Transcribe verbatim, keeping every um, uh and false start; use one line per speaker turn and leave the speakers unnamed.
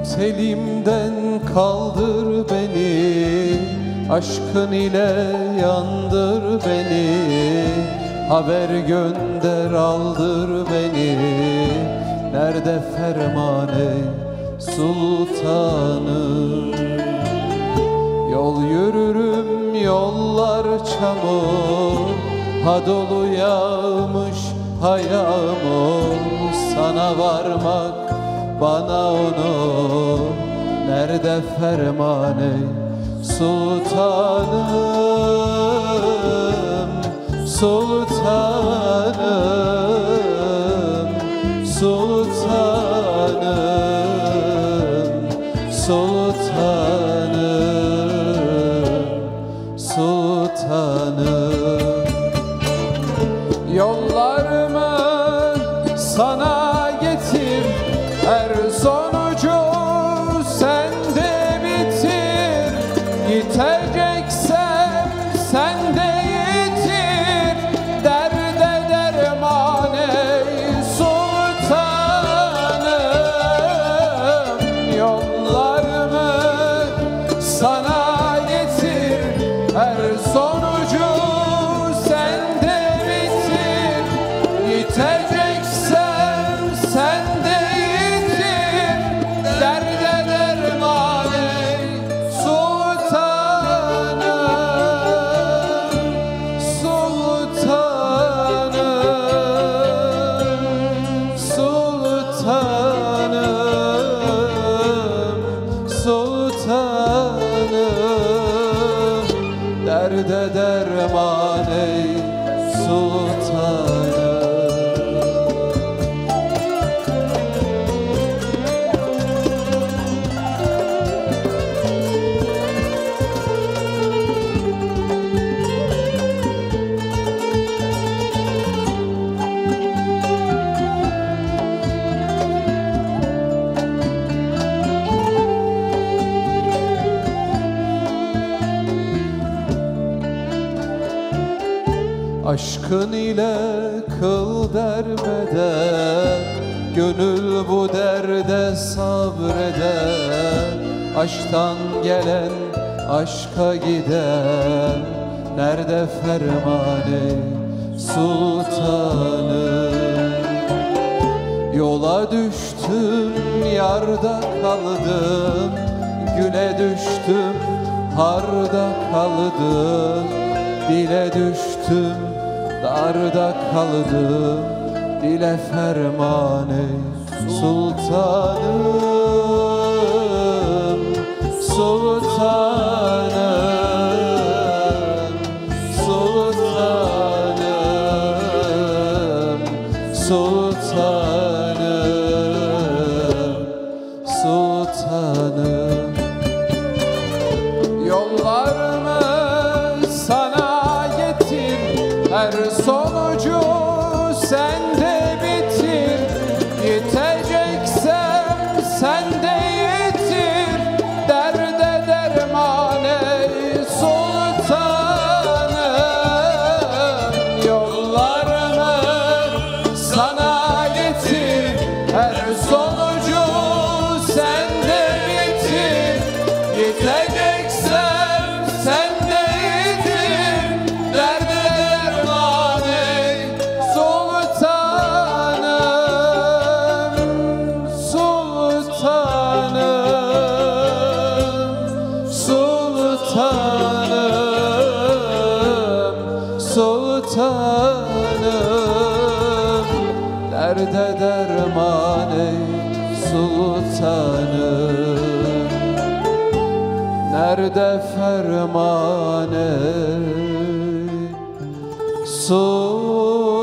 Tut elimden kaldır beni, aşkın ile yandır beni. Haber gönder aldır beni, nerede fermane sultanım? Yol yürürüm yollar çamur, ha dolu yağmış ha yağmur. Sana varmak bana onu, nerede fermane sultanım? Sultanım, sultanım, sultanım, sultanım. Yollarımı sana getir, her sonucu sende bitir. Yiteceksem sende yitir, derde derman ey sultanım. Yollarımı sana getir, her sonucu sende bitir. Yiteceksem sende yitir, derde derman ey sultanım. Sultanım, sultanım, sultanım, derde derman ey sultanım. Aşkın ile kıl derbeder, gönül bu derde sabreder. Aşktan gelen aşka gider, nerede fermane sultanım? Yola düştüm, yarda kaldım, güle düştüm, harda kaldım. Dile düştüm, darda kaldım, dile fermane sultanım. Sultanım, sultanım, sultanım, sultanım. Yollarımı sana getir, her sonucu sende bitir. Yiteceksem sende yitir, derde derman ey sultanım. Yollarımı sana getir, her sonucu sende bitir. Yiteceksem sende yitir, derde derman ey sultanım. Sultanım, sultanım, sultanım, derde derman ey sultanım. Nerede fermane sultanım?